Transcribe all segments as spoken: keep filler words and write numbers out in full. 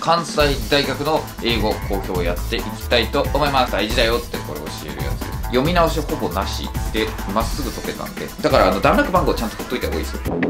関西大学の英語講評をやっていきたいと思います。大事だよってこれ教えるやつです。読み直しほぼなしでまっすぐ解けたんで、だからあの段落番号ちゃんと取っといた方がいいですよ。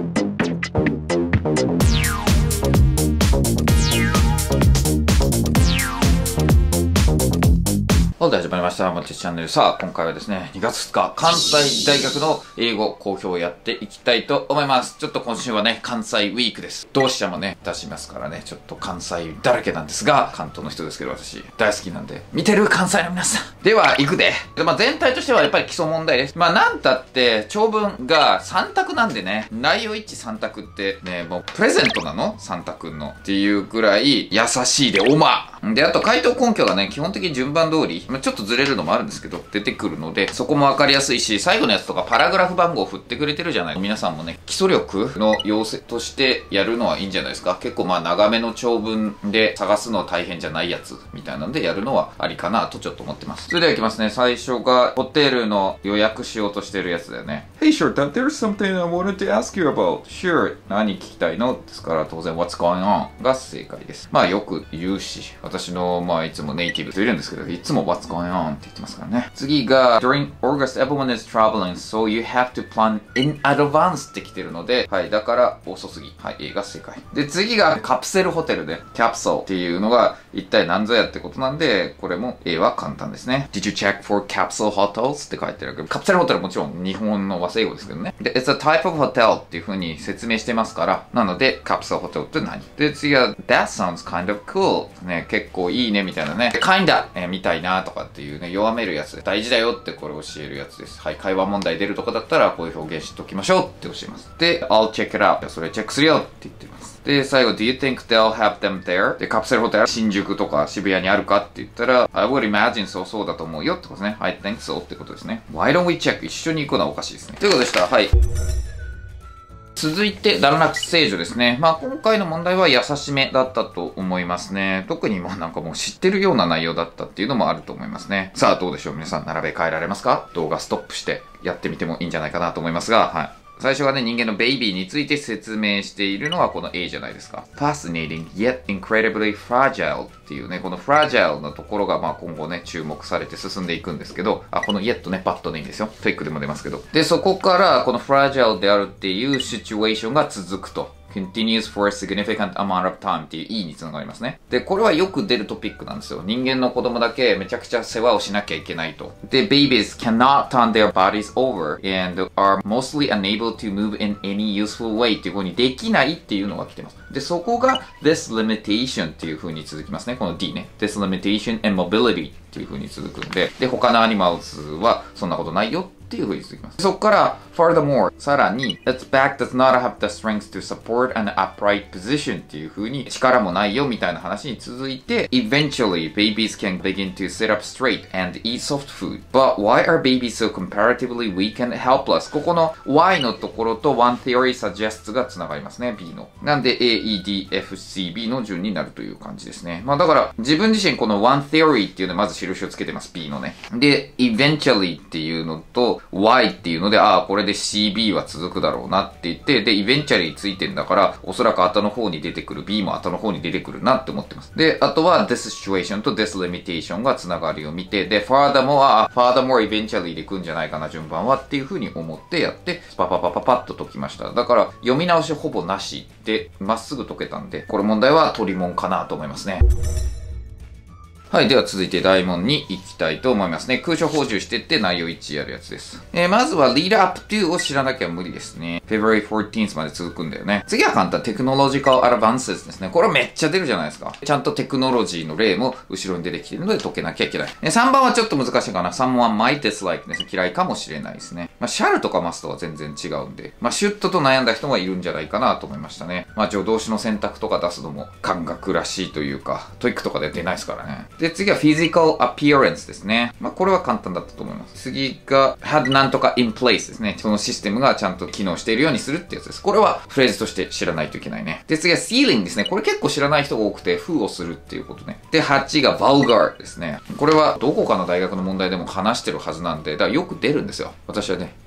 はい、始まりました。マテチャンネル。さあ、今回はですね、にがつふつか、関西大学の英語講評をやっていきたいと思います。ちょっと今週はね、関西ウィークです。同志社もね、出しますからね、ちょっと関西だらけなんですが、関東の人ですけど私、大好きなんで、見てる関西の皆さん。では、行くで。で、まあ全体としてはやっぱり基礎問題です。まあなんたって、長文がさん択なんでね、内容一致さん択ってね、もうプレゼントなの ?さん 択の。っていうぐらい優しいで、おま。で、あと回答根拠がね、基本的に順番通り、ちょっとずれるのもあるんですけど、出てくるので、そこもわかりやすいし、最後のやつとかパラグラフ番号を振ってくれてるじゃない。皆さんもね、基礎力の要請としてやるのはいいんじゃないですか。結構まあ長めの長文で探すの大変じゃないやつみたいなのでやるのはありかなとちょっと思ってます。それではいきますね。最初がホテルの予約しようとしてるやつだよね。Hey Shorta, there's something I wanted to ask you about. Sure. 何聞きたいのですから当然 What's going on? が正解です。まあよく言うし、私のまあいつもネイティブといるんですけど、いつも What's going on? って言ってますからね。次が During August everyone is traveling, so you have to plan in advance って来てるので、はい、だから遅すぎ。はい、A が正解。で、次がカプセルホテルで Capsule っていうのが一体何ぞやってことなんで、これも A は簡単ですね。Did you check for capsule hotels? って書いてるけど、カプセルホテルもちろん日本の和製語ですけどね。で、It's a type of hotel っていう風に説明してますから、なのでカプセルホテルって何？で、次は That sounds kind of cool ね、結構いいねみたいなね。kinda、えー、みたいなとかっていうね、弱めるやつで大事だよってこれ教えるやつです。はい、会話問題出るとかだったらこういう表現しときましょうって教えます。で、I'll check it out。それチェックするよって言ってます。で、最後、Do you think they'll have them there? で、カプセルホテル新宿とか渋谷にあるかって言ったら I would imagine so そうだと思うよってことですね。I think so ってことですね。Why don't we check? 一緒に行くのはおかしいですね。ということでした。はい。続いて、段落正序ですね。まあ、今回の問題は優しめだったと思いますね。特にまあなんかもう知ってるような内容だったっていうのもあると思いますね。さあ、どうでしょう皆さん、並べ替えられますか？動画ストップしてやってみてもいいんじゃないかなと思いますが、はい。最初はね、人間のベイビーについて説明しているのはこの A じゃないですか。Fascinating yet incredibly fragile っていうね、この fragile のところがまあ今後ね、注目されて進んでいくんですけど、あ、この yet ね、バットでいいんですよ。フェイクでも出ますけど。で、そこからこの fragile であるっていうシチュエーションが続くと。continues for a significant amount of time っていう E につながりますね。で、これはよく出るトピックなんですよ。人間の子供だけめちゃくちゃ世話をしなきゃいけないと。で、babies cannot turn their bodies over and are mostly unable to move in any useful way っていう風にできないっていうのが来てます。で、そこが this limitation っていう風に続きますね。この D ね。this limitation and mobility っていう風に続くんで、で、他のアニマルズはそんなことないよっていう風に続きます。そこから furthermore さらに its back does not have the strength to support an upright position っていう風に力もないよみたいな話に続いて eventually babies can begin to sit up straight and eat soft food but why are babies so comparatively weak and helpless ここの Y のところと one theory suggests がつながりますね B のなんで A, E, D, F, C, B の順になるという感じですねまあだから自分自身この one theory っていうのまず印をつけてます B のねで eventually っていうのとY っていうので、ああ、これで シービー は続くだろうなって言って、で、イベンチャリーついてんだから、おそらく後の方に出てくる B も後の方に出てくるなって思ってます。で、あとは this situation と this limitation がつながりを見て、で、furthermore は、furthermore eventually でいくんじゃないかな、順番はっていう風に思ってやって、パパパパパッと解きました。だから、読み直しほぼなしで、まっすぐ解けたんで、これ問題は取り問かなと思いますね。はい。では続いて大問に行きたいと思いますね。空所補充してって内容いちやるやつです。えー、まずは lead up to を知らなきゃ無理ですね。February fourteenth まで続くんだよね。次は簡単。Technological Advances ですね。これめっちゃ出るじゃないですか。ちゃんとテクノロジーの例も後ろに出てきているので解けなきゃいけない。えー、さんばんはちょっと難しいかな。someone might dislike ですね。嫌いかもしれないですね。まあ、shall とか must は全然違うんで、まあ、should と悩んだ人もいるんじゃないかなと思いましたね。まあ、助動詞の選択とか出すのも感覚らしいというか、トイックとかで出ないですからね。で、次は physical appearance ですね。まあ、これは簡単だったと思います。次が had なんとか in place ですね。そのシステムがちゃんと機能しているようにするってやつです。これはフレーズとして知らないといけないね。で、次は sealing ですね。これ結構知らない人が多くて、封をするっていうことね。で、はちが vulgar ですね。これはどこかの大学の問題でも話してるはずなんで、だからよく出るんですよ。私はね、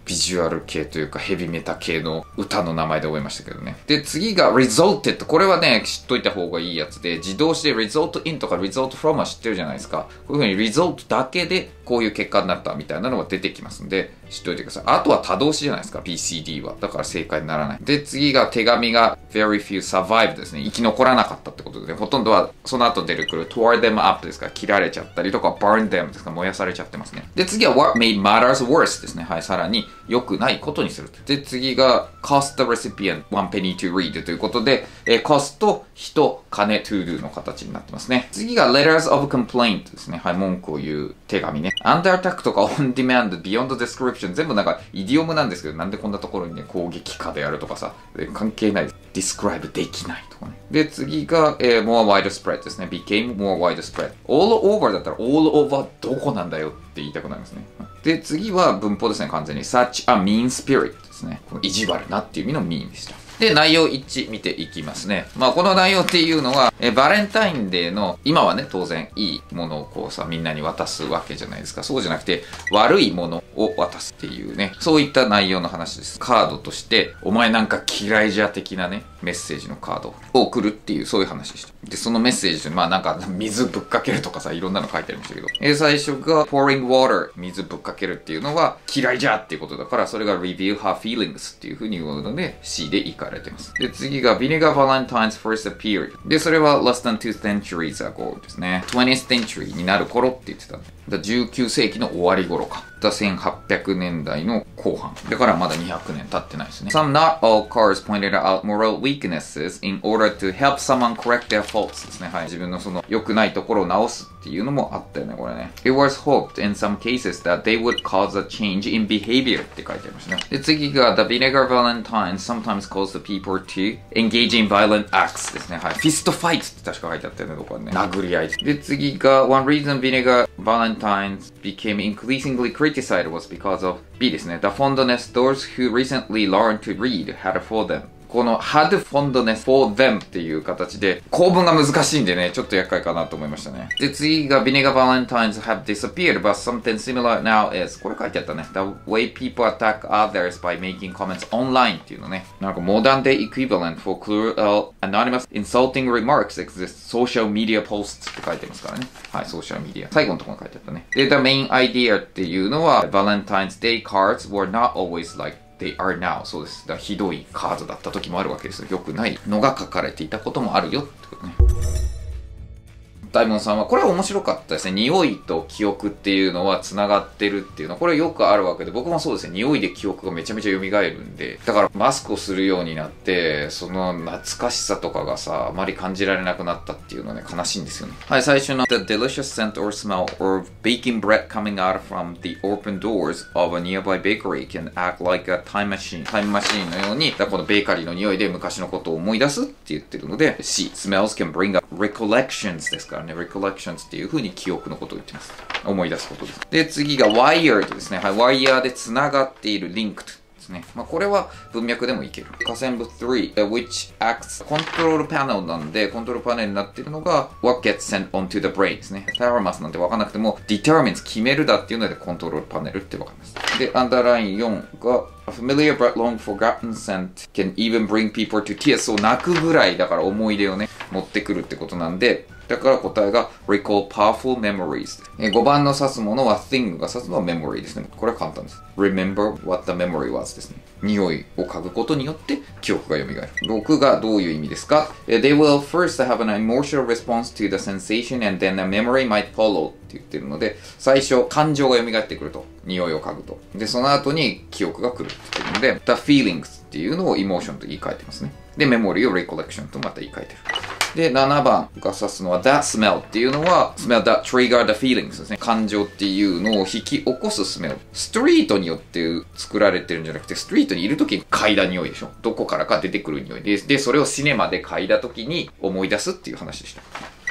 ビジュアル系というかヘビメタ系の歌の名前で覚えましたけどね。で、次が resulted。これはね、知っといた方がいいやつで、自動詞で result in とか result from は知ってるじゃないですか。こういう風に result だけでこういう結果になったみたいなのが出てきますんで、知っておいてください。あとは他動詞じゃないですか、ビーシーディー は。だから正解にならない。で、次が手紙が very few survived ですね。生き残らなかったってことで、ね、ほとんどはその後出てくる tore them up ですから、切られちゃったりとか burn them ですから燃やされちゃってますね。で、次は what made matters worse ですね。はい、さらに良くないことにする。で、次が cost the recipient one penny to read ということで、えー、cost と人、金 to do の形になってますね。次が letters of complaint ですね。はい、文句を言う手紙ね。under attack とか on demand, beyond description 全部なんかイディオムなんですけど、なんでこんなところにね、攻撃下であるとかさ、関係ない。describe できないとかね。で、次が、えー、more widespread ですね。became more widespread。all over だったら all over どこなんだよって言いたくなりますね。で、次は文法ですね、完全に。such a mean spirit ですね。この意地悪なっていう意味の mean でした。で、内容一致見ていきますね。まあ、この内容っていうのは、えバレンタインデーの、今はね、当然いいものをこうさ、みんなに渡すわけじゃないですか。そうじゃなくて、悪いものを渡すっていうね、そういった内容の話です。カードとして、お前なんか嫌いじゃ的なね、メッセージのカードを送るっていう、そういう話でした。で、そのメッセージで、まあなんか、水ぶっかけるとかさ、いろんなの書いてありましたけど、え最初が、pouring water、水ぶっかけるっていうのは、嫌いじゃっていうことだから、それが reveal her feelings っていう風に言うので、C でいかれてます。で、次が Vinegar Valentine's first appeared。で、それは less than two centuries ago ですね。twentieth century になる頃って言ってたんで。だじゅうきゅう世紀の終わり頃か。だせんはっぴゃくねんだいの後半。だからまだにひゃくねん経ってないですね。Some not all cards pointed out moral weaknesses in order to help someone correct their faults ですね。はい。自分のその良くないところを直すっていうのもあったよね、これね。It was hoped in some cases that they would cause a change in behavior って書いてありましたね。で、次が The Vinegar Valentine sometimes calls the people to engage in violent acts ですね。はい。フィストファイトって確か書いてあったよね、どこかね。殴り合い。で、次が One reason Vinegar Valentines became increasingly criticized was because of B ですね。The fondness those who recently learned to read had for them。この had fondness for them っていう形で構文が難しいんでね、ちょっと厄介かなと思いましたね。で、次が Vinegar Valentines have disappeared, but something similar now is これ書いてあったね。The way people attack others by making comments online っていうのね。なんか modern day equivalent for cruel, anonymous, insulting remarks exists social media posts って書いてますからね。はい、ソーシャルメディア。最後のところに書いてあったね。で、The main idea っていうのは Valentine's Day cards were not always like They are now. そうです。だからひどいカードだった時もあるわけですよ。良くないのが書かれていたこともあるよってことね。大門さんは、これは面白かったですね。匂いと記憶っていうのは繋がってるっていうのは、これよくあるわけで、僕もそうですね。匂いで記憶がめちゃめちゃ蘇るんで、だからマスクをするようになって、その懐かしさとかがさ、あまり感じられなくなったっていうのはね、悲しいんですよね。はい、最初の The delicious scent or smell of baking bread coming out from the open doors of a nearby bakery can act like a time machine. タイムマシーンのように、このベーカリーの匂いで昔のことを思い出すって言ってるので、C. Smells can bring up recollections ですからね。recollections っていう風に記憶のことを言ってます。思い出すことです。で、次が wired ですね。はい、ワイヤーで繋がっている linked ですね。まあ、これは文脈でもいける。下線部さん、which acts control panel なんで、コントロールパネルになっているのが what gets sent onto the brain ですね。thalamus なんて分かんなくても determines 決めるだっていうのでコントロールパネルって分かります。で、アンダーラインよんがA familiar but long forgotten scent can even bring people to tears. そう泣くぐらいだから思い出をね、持ってくるってことなんで、だから答えが recall powerful memories。ごばんの指すものは thing が指すのは memory ですね。これは簡単です。remember what the memory was ですね。匂いを嗅ぐことによって記憶が蘇る。ろくがどういう意味ですか？ They will first have an emotional response to the sensation and then a memory might follow って言ってるので、最初感情が蘇ってくると。匂いを嗅ぐと。で、その後に記憶が来るって言ってるので、the feelings っていうのを emotion と言い換えてますね。で、memory を recollection とまた言い換えてる。で、ななばんが指すのは that smell っていうのは smell that trigger the feelings ですね。感情っていうのを引き起こす smell。ストリートによって作られてるんじゃなくて、ストリートにいるときに嗅いだ匂いでしょ。どこからか出てくる匂いで、で、それをシネマで嗅いだときに思い出すっていう話でした。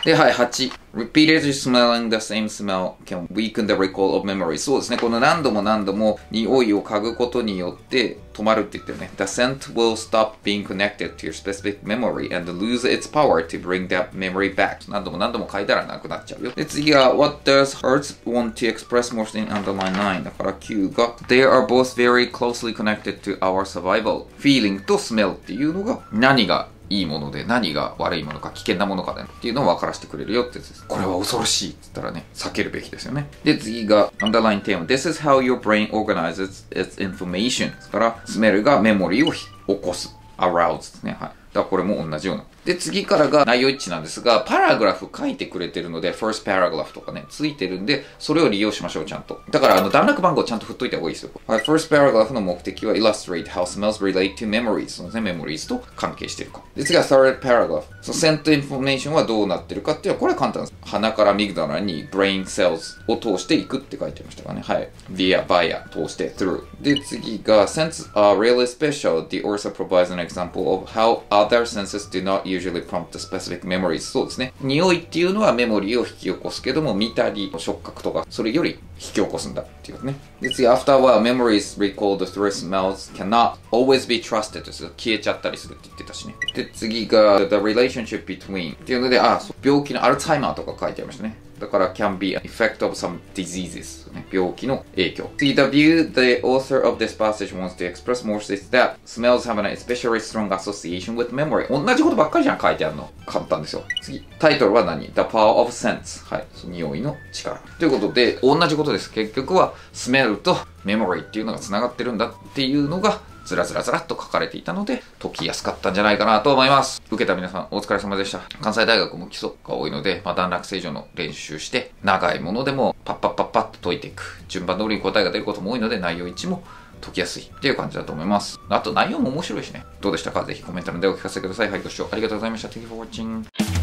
で、はい、はち。Repeatedly smelling the same smell can weaken the recall of memory. そうですね。この何度も何度も匂いを嗅ぐことによって止まるって言ってるね。The scent will stop being connected to your specific memory and lose its power to bring that memory back. 何度も何度も嗅いだらなくなっちゃうよ。で、次が What does Hertz want to express most in underline nine? だからきゅうが They are both very closely connected to our survival. Feeling と smell っていうのが何がいいもので何が悪いものか危険なものかねっていうのを分からせてくれるよってやつです。これは恐ろしいって言ったらね、避けるべきですよね。で、次が underline ten. This is how your brain organizes its information. ですから、スメルがメモリーを起こす。arouse ですね。はい。だからこれも同じような。で、次からが内容一致なんですが、パラグラフ書いてくれてるので、first paragraph とかね、ついてるんで、それを利用しましょう、ちゃんと。だから、あの、段落番号ちゃんと振っといた方がいいですよ。はい、first paragraph の目的は illustrate how smells relate to memories。そのね、memories と関係しているか。で、次は third paragraph。その scent information はどうなってるかっていうのは、これは簡単です。鼻からミグダラに brain cells を通していくって書いてありましたからね。はい。via, via 通して through。で、次が scents are really special. The author provides an example of how other senses do not usually prompt the specific memories。 そうですね。匂いっていうのはメモリーを引き起こすけども、見たり、触覚とか、それより引き起こすんだっていうね。で、次、after while memories recalled through smells cannot always be trusted です。消えちゃったりするって言ってたしね。で、次が the relationship between っていうので、あ、病気のアルツハイマーとか書いてありましたね。だから can be an effect of some diseases、ね、病気の影響。次、the view the author of this passage wants to express more is that smells have an especially strong association with memory。 同じことばっかりじゃん、書いてあるの。簡単ですよ。次、タイトルは何？ The power of sense。はい。匂いの力。ということで、同じことです。結局は、スメルとメモリーっていうのが繋がってるんだっていうのが、ずらずらずらっと書かれていたので、解きやすかったんじゃないかなと思います。受けた皆さん、お疲れ様でした。関西大学も基礎が多いので、まあ、段落正常の練習して、長いものでもパッパッパッパッと解いていく。順番通りに答えが出ることも多いので、内容いちも解きやすいっていう感じだと思います。あと内容も面白いしね。どうでしたか？ぜひコメント欄でお聞かせください。はい、ご視聴ありがとうございました。Thank you for watching.